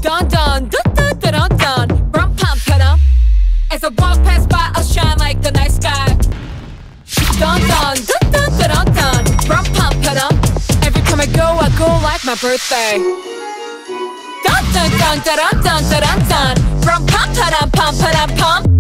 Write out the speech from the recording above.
Dun dun dun dun dun dun dun. Rum pum pa-dum. As I walk past by, I'll shine like the night sky. Dun dun dun dun dun dun dun. Rum pum pa-dum. Every time I go like my birthday. Dun dun dun dun dun dun dun dun. Rum pum pa-dum pum pa-dum pum.